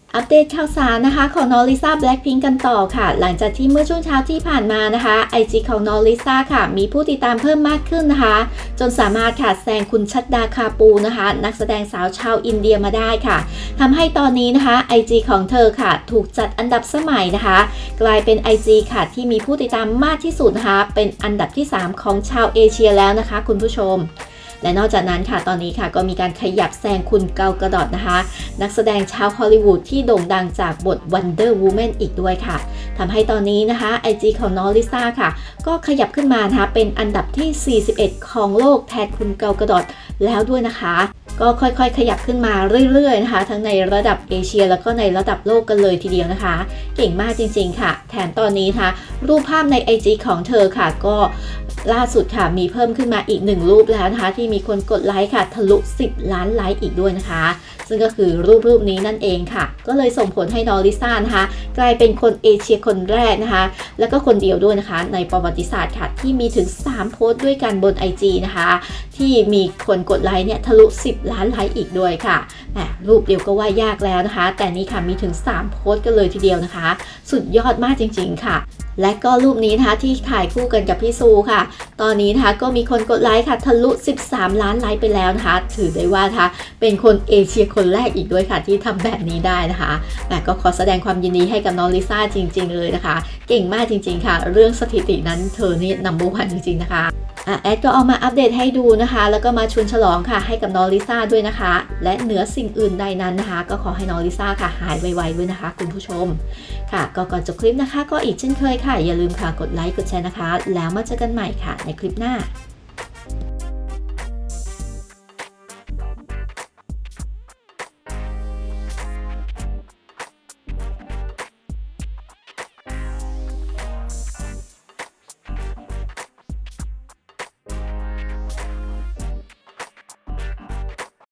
อัปเดตข่าวสารนะคะของน้องลิซ่า Blackpink กันต่อค่ะหลังจากที่เมื่อช่วงเช้าที่ผ่านมานะคะ IG ของน้องลิซ่าค่ะมีผู้ติดตามเพิ่มมากขึ้นนะคะจนสามารถค่ะแซงคุณชัดดาคาปูนะคะนักแสดงสาวชาวอินเดียมาได้ค่ะทำให้ตอนนี้นะคะ IG ของเธอค่ะถูกจัดอันดับสมัยนะคะกลายเป็น IG ค่ะที่มีผู้ติดตามมากที่สุดนะคะเป็นอันดับที่ 3 ของชาวเอเชียแล้วนะคะคุณผู้ชมและนอกจากนั้นค่ะตอนนี้ค่ะก็มีการขยับแซงคุณเกากระดอดนะคะนักแสดงชาวฮอลลีวูดที่โด่งดังจากบท Wonder Woman อีกด้วยค่ะทำให้ตอนนี้นะคะ IG ของน้องลิซ่าค่ะก็ขยับขึ้นมานะคะเป็นอันดับที่ 41 ของโลกแทนคุณเกากระดอดแล้วด้วยนะคะก็ค่อยๆขยับขึ้นมาเรื่อยๆนะคะทั้งในระดับเอเชียแล้วก็ในระดับโลกกันเลยทีเดียวนะคะเก่งมากจริงๆค่ะแถมตอนนี้นะคะรูปภาพใน IG ของเธอค่ะก็ล่าสุดค่ะมีเพิ่มขึ้นมาอีก1รูปแล้วนะคะที่มีคนกดไลค์ค่ะทะลุ10 ล้านไลค์อีกด้วยนะคะซึ่งก็คือรูปนี้นั่นเองค่ะก็เลยส่งผลให้น้องลิซ่านะคะกลายเป็นคนเอเชียคนแรกนะคะแล้วก็คนเดียวด้วยนะคะในประวัติศาสตร์ค่ะที่มีถึง3โพสต์ด้วยกันบน IG นะคะที่มีคนกดไลค์เนี่ยทะลุ10 ล้านไลค์อีกด้วยค่ะรูปเดียวก็ว่ายากแล้วนะคะแต่นี่ค่ะมีถึง3โพสต์กันเลยทีเดียวนะคะสุดยอดมากจริงๆค่ะและก็รูปนี้นะคะที่ถ่ายคู่กันกับพี่ซูค่ะตอนนี้นะคะก็มีคนกดไลค์ค่ะทะลุ13 ล้านไลค์ไปแล้วนะคะถือได้ว่านะคะเป็นคนเอเชียคนแรกอีกด้วยค่ะที่ทำแบบนี้ได้นะคะแต่ก็ขอแสดงความยินดีให้กับน้องลิซ่าจริงๆเลยนะคะเก่งมากจริงๆค่ะเรื่องสถิตินั้นเธอนี่นัมเบอร์วันจริงๆนะคะแอดก็เอามาอัปเดตให้ดูนะคะแล้วก็มาชวนฉลองค่ะให้กับน้องลิซ่าด้วยนะคะและเหนือสิ่งอื่นใดนั้นนะคะก็ขอให้น้องลิซ่าค่ะหายไวๆด้วยนะคะคุณผู้ชมค่ะก็ก่อนจบคลิปนะคะก็อีกเช่นเคยค่ะอย่าลืมค่ะกดไลค์กดแชร์นะคะแล้วมาเจอกันใหม่ค่ะในคลิปหน้า